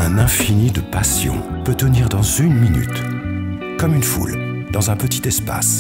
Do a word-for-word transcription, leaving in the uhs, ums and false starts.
Un infini de passion peut tenir dans une minute, comme une foule, dans un petit espace.